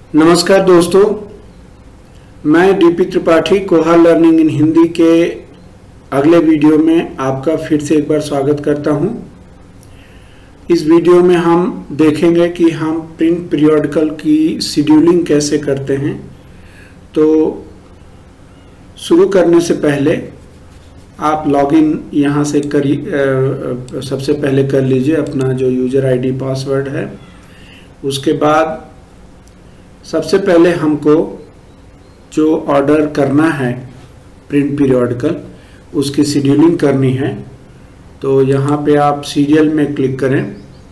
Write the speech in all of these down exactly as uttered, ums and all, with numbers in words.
नमस्कार दोस्तों, मैं डीपी त्रिपाठी कोहा लर्निंग इन हिंदी के अगले वीडियो में आपका फिर से एक बार स्वागत करता हूं। इस वीडियो में हम देखेंगे कि हम प्रिंट पीरियोडिकल की शेड्यूलिंग कैसे करते हैं। तो शुरू करने से पहले आप लॉगिन यहां से करी सबसे पहले कर लीजिए अपना जो यूजर आईडी पासवर्ड है। उसके बाद सबसे पहले हमको जो ऑर्डर करना है प्रिंट पीरियोडिकल उसकी शेड्यूलिंग करनी है। तो यहाँ पे आप सीरियल में क्लिक करें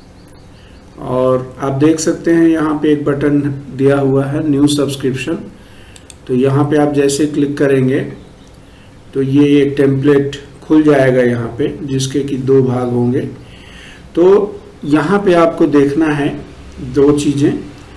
और आप देख सकते हैं यहाँ पे एक बटन दिया हुआ है न्यू सब्सक्रिप्शन। तो यहाँ पे आप जैसे क्लिक करेंगे तो ये एक टेम्पलेट खुल जाएगा यहाँ पे, जिसके कि दो भाग होंगे। तो यहाँ पे आपको देखना है दो चीज़ें,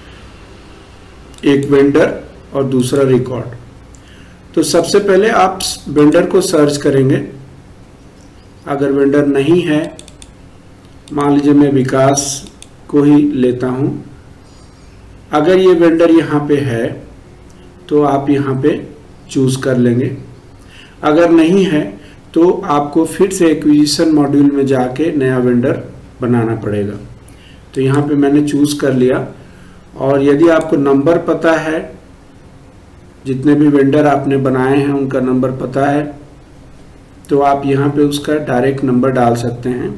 एक वेंडर और दूसरा रिकॉर्ड। तो सबसे पहले आप वेंडर को सर्च करेंगे। अगर वेंडर नहीं है, मान लीजिए मैं विकास को ही लेता हूं, अगर ये वेंडर यहाँ पे है तो आप यहाँ पे चूज कर लेंगे। अगर नहीं है तो आपको फिर से एक्विजिशन मॉड्यूल में जाके नया वेंडर बनाना पड़ेगा। तो यहाँ पे मैंने चूज कर लिया। और यदि आपको नंबर पता है, जितने भी वेंडर आपने बनाए हैं उनका नंबर पता है, तो आप यहाँ पे उसका डायरेक्ट नंबर डाल सकते हैं,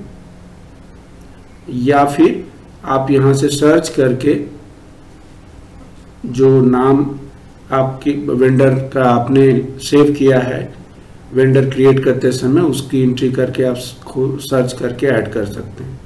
या फिर आप यहाँ से सर्च करके जो नाम आपकी वेंडर का आपने सेव किया है वेंडर क्रिएट करते समय, उसकी एंट्री करके आप सर्च करके ऐड कर सकते हैं।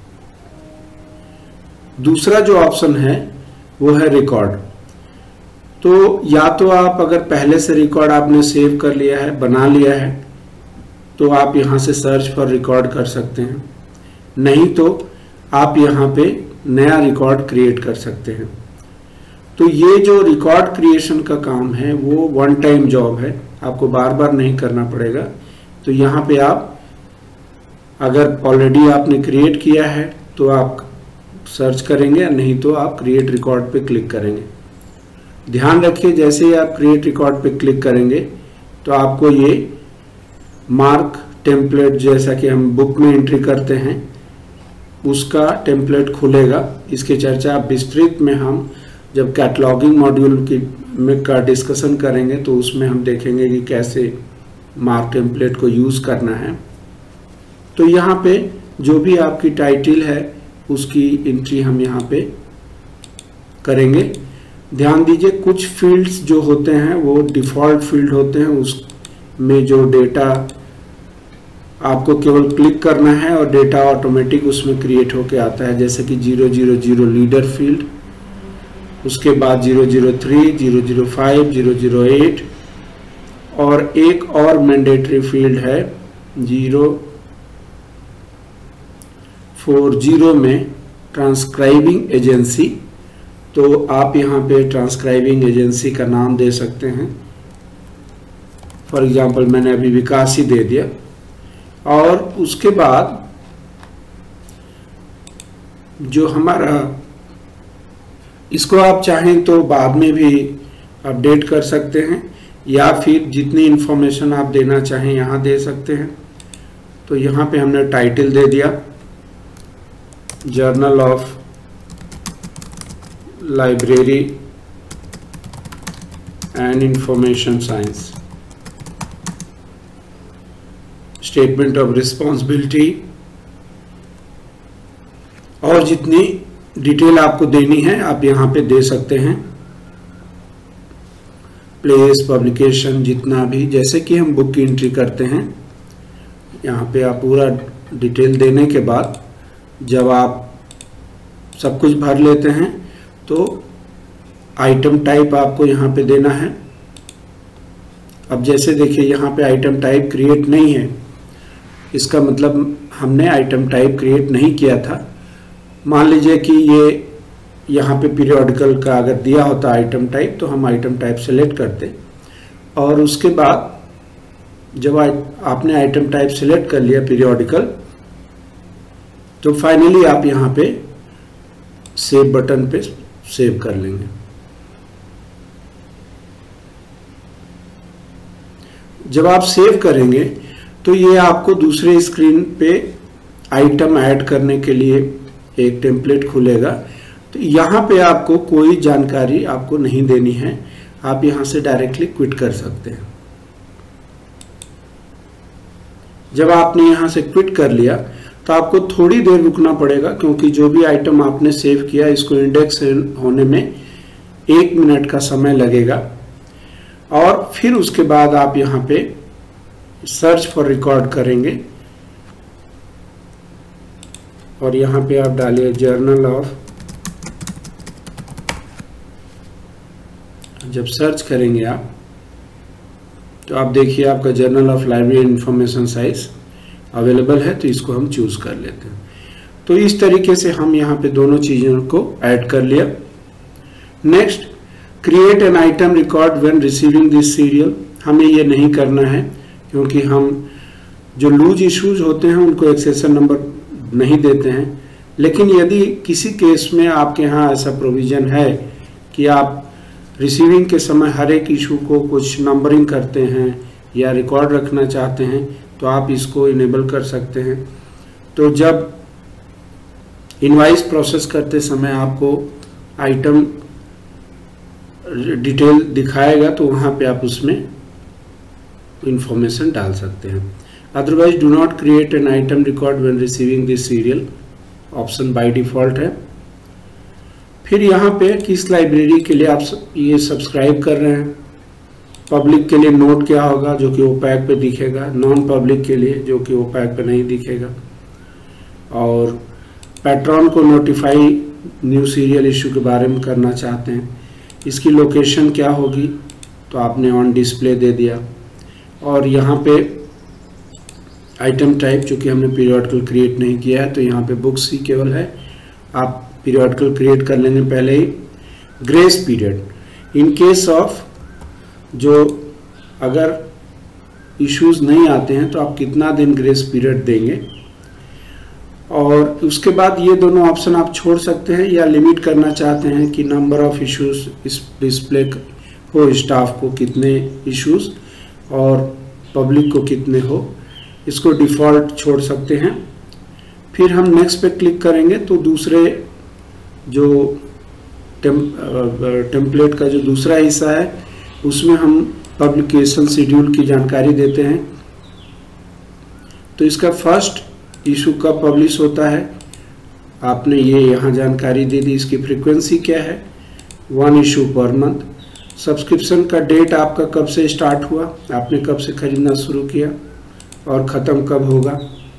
दूसरा जो ऑप्शन है वो है रिकॉर्ड। तो या तो आप अगर पहले से रिकॉर्ड आपने सेव कर लिया है, बना लिया है, तो आप यहाँ से सर्च फॉर रिकॉर्ड कर सकते हैं। नहीं तो आप यहाँ पे नया रिकॉर्ड क्रिएट कर सकते हैं। तो ये जो रिकॉर्ड क्रिएशन का काम है वो वन टाइम जॉब है, आपको बार बार नहीं करना पड़ेगा। तो यहाँ पे आप अगर ऑलरेडी आपने क्रिएट किया है तो आप सर्च करेंगे, नहीं तो आप क्रिएट रिकॉर्ड पे क्लिक करेंगे। ध्यान रखिए, जैसे ही आप क्रिएट रिकॉर्ड पे क्लिक करेंगे तो आपको ये मार्क टेम्पलेट, जैसा कि हम बुक में एंट्री करते हैं, उसका टेम्पलेट खुलेगा। इसकी चर्चा विस्तृत में हम जब कैटलॉगिंग मॉड्यूल की में का डिस्कशन करेंगे तो उसमें हम देखेंगे कि कैसे मार्क टेम्पलेट को यूज़ करना है। तो यहाँ पे जो भी आपकी टाइटल है उसकी एंट्री हम यहाँ पे करेंगे। ध्यान दीजिए, कुछ फील्ड्स जो होते हैं वो डिफ़ॉल्ट फील्ड होते हैं, उसमें जो डेटा आपको केवल क्लिक करना है और डेटा ऑटोमेटिक उसमें क्रिएट होके आता है, जैसे कि zero zero zero leader field, उसके बाद zero zero three, zero zero five, zero zero eight, और एक और मैंडेटरी फील्ड है जीरो फोर जीरो में ट्रांसक्राइबिंग एजेंसी। तो आप यहाँ पे ट्रांसक्राइबिंग एजेंसी का नाम दे सकते हैं। फॉर एग्जांपल मैंने अभी विकास ही दे दिया। और उसके बाद जो हमारा, इसको आप चाहें तो बाद में भी अपडेट कर सकते हैं, या फिर जितनी इंफॉर्मेशन आप देना चाहें यहाँ दे सकते हैं। तो यहाँ पे हमने टाइटल दे दिया journal of library and information science, statement of responsibility, और जितनी डिटेल आपको देनी है आप यहाँ पे दे सकते हैं। प्लेस, पब्लिकेशन, जितना भी, जैसे कि हम बुक की एंट्री करते हैं, यहाँ पे आप पूरा डिटेल देने के बाद जब आप सब कुछ भर लेते हैं तो आइटम टाइप आपको यहाँ पे देना है। अब जैसे देखिए यहाँ पे आइटम टाइप क्रिएट नहीं है, इसका मतलब हमने आइटम टाइप क्रिएट नहीं किया था। मान लीजिए कि ये यहाँ पे पीरियोडिकल का अगर दिया होता आइटम टाइप तो हम आइटम टाइप सेलेक्ट करते, और उसके बाद जब आपने आइटम टाइप सेलेक्ट कर लिया पीरियोडिकल, तो फाइनली आप यहाँ पे सेव बटन पे सेव कर लेंगे। जब आप सेव करेंगे तो ये आपको दूसरे स्क्रीन पे आइटम ऐड करने के लिए एक टेम्पलेट खुलेगा। तो यहाँ पे आपको कोई जानकारी आपको नहीं देनी है, आप यहाँ से डायरेक्टली क्विट कर सकते हैं। जब आपने यहाँ से क्विट कर लिया तो आपको थोड़ी देर रुकना पड़ेगा, क्योंकि जो भी आइटम आपने सेव किया इसको इंडेक्स होने में एक मिनट का समय लगेगा। और फिर उसके बाद आप यहाँ पे सर्च फॉर रिकॉर्ड करेंगे और यहाँ पे आप डालिए जर्नल ऑफ। जब सर्च करेंगे आप तो आप देखिए आपका journal of library information science available है, तो इसको हम चूज कर लेते हैं। तो इस तरीके से हम यहाँ पे दोनों चीजों को ऐड कर लिया। Next, create an item record when receiving this serial. हमें ये नहीं करना है, क्योंकि हम जो लूज इश्यूज होते हैं उनको एक्सेशन नंबर नहीं देते हैं। लेकिन यदि किसी केस में आपके यहाँ ऐसा प्रोविजन है कि आप रिसीविंग के समय हर एक इशू को कुछ नंबरिंग करते हैं या रिकॉर्ड रखना चाहते हैं, तो आप इसको इनेबल कर सकते हैं। तो जब इनवाइस प्रोसेस करते समय आपको आइटम डिटेल दिखाएगा तो वहाँ पे आप उसमें इंफॉर्मेशन डाल सकते हैं। Otherwise do not create an item record when receiving this serial, option by default है। फिर यहाँ पे किस लाइब्रेरी के लिए आप ये सब्सक्राइब कर रहे हैं। पब्लिक के लिए नोट क्या होगा, जो कि ओपैक पे दिखेगा। नॉन पब्लिक के लिए जो कि ओपैक पे नहीं दिखेगा। और पैट्रॉन को नोटिफाई न्यू सीरियल इशू के बारे में करना चाहते हैं, इसकी लोकेशन क्या होगी, तो आपने ऑन डिस्प्ले दे दिया। और यहाँ पे आइटम टाइप, चूँकि हमने पीरियोडिकल क्रिएट नहीं किया है तो यहाँ पे बुक्स ही केवल है, आप पीरियोडिकल क्रिएट कर लेंगे पहले ही। Grace period, in case of जो अगर इश्यूज नहीं आते हैं तो आप कितना दिन ग्रेस पीरियड देंगे। और उसके बाद ये दोनों ऑप्शन आप छोड़ सकते हैं, या लिमिट करना चाहते हैं कि नंबर ऑफ इश्यूज इस डिस्प्ले हो, स्टाफ को कितने इश्यूज और पब्लिक को कितने हो, इसको डिफ़ॉल्ट छोड़ सकते हैं। फिर हम नेक्स्ट पे क्लिक करेंगे तो दूसरे जो टेम्पलेट का जो दूसरा हिस्सा है उसमें हम पब्लिकेशन शेड्यूल की जानकारी देते हैं। तो इसका फर्स्ट इशू कब पब्लिश होता है आपने ये यहाँ जानकारी दे दी। इसकी फ्रीक्वेंसी क्या है, one issue per month. Subscription का डेट आपका कब से स्टार्ट हुआ, आपने कब से खरीदना शुरू किया और ख़त्म कब होगा,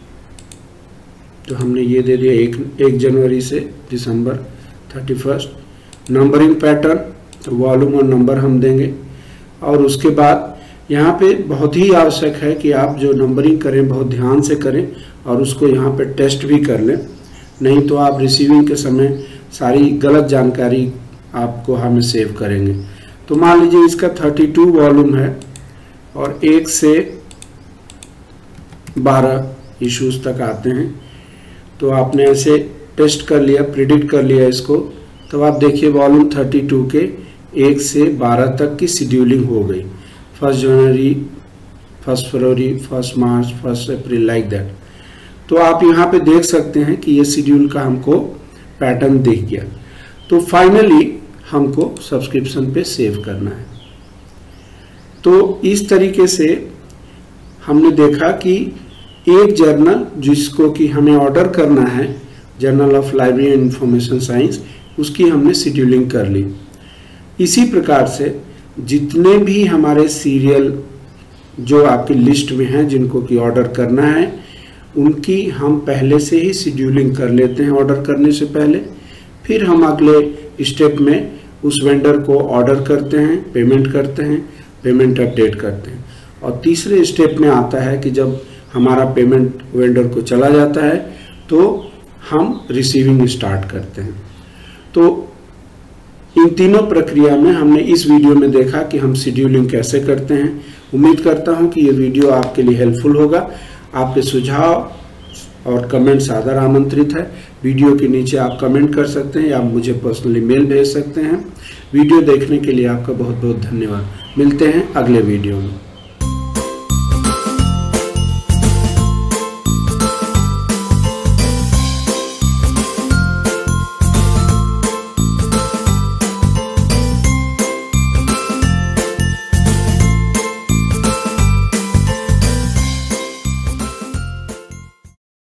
तो हमने ये दे दिया एक एक जनवरी से December thirty first. Numbering pattern, तो वॉल्यूम और नंबर हम देंगे। और उसके बाद यहाँ पे बहुत ही आवश्यक है कि आप जो नंबरिंग करें बहुत ध्यान से करें और उसको यहाँ पे टेस्ट भी कर लें, नहीं तो आप रिसीविंग के समय सारी गलत जानकारी आपको हमें सेव करेंगे। तो मान लीजिए इसका थर्टी टू वॉल्यूम है और एक से बारह इश्यूज तक आते हैं। तो आपने ऐसे टेस्ट कर लिया, प्रिडिक्ट कर लिया इसको, तो आप देखिए वॉल्यूम थर्टी टू के एक से बारह तक की शेड्यूलिंग हो गई। First January, first February, first March, first April, like that. तो आप यहाँ पे देख सकते हैं कि ये शेड्यूल का हमको पैटर्न दिख गया। तो फाइनली हमको सब्सक्रिप्शन पे सेव करना है। तो इस तरीके से हमने देखा कि एक जर्नल जिसको कि हमें ऑर्डर करना है, journal of library and information science, उसकी हमने शेड्यूलिंग कर ली। इसी प्रकार से जितने भी हमारे सीरियल जो आपकी लिस्ट में हैं जिनको कि ऑर्डर करना है, उनकी हम पहले से ही शेड्यूलिंग कर लेते हैं ऑर्डर करने से पहले। फिर हम अगले स्टेप में उस वेंडर को ऑर्डर करते हैं, पेमेंट करते हैं, पेमेंट अपडेट करते हैं। और तीसरे स्टेप में आता है कि जब हमारा पेमेंट वेंडर को चला जाता है तो हम रिसीविंग स्टार्ट करते हैं। तो इन तीनों प्रक्रिया में हमने इस वीडियो में देखा कि हम शेड्यूलिंग कैसे करते हैं। उम्मीद करता हूं कि ये वीडियो आपके लिए हेल्पफुल होगा। आपके सुझाव और कमेंट सादर आमंत्रित है। वीडियो के नीचे आप कमेंट कर सकते हैं या मुझे पर्सनली मेल भेज सकते हैं। वीडियो देखने के लिए आपका बहुत बहुत धन्यवाद। मिलते हैं अगले वीडियो में।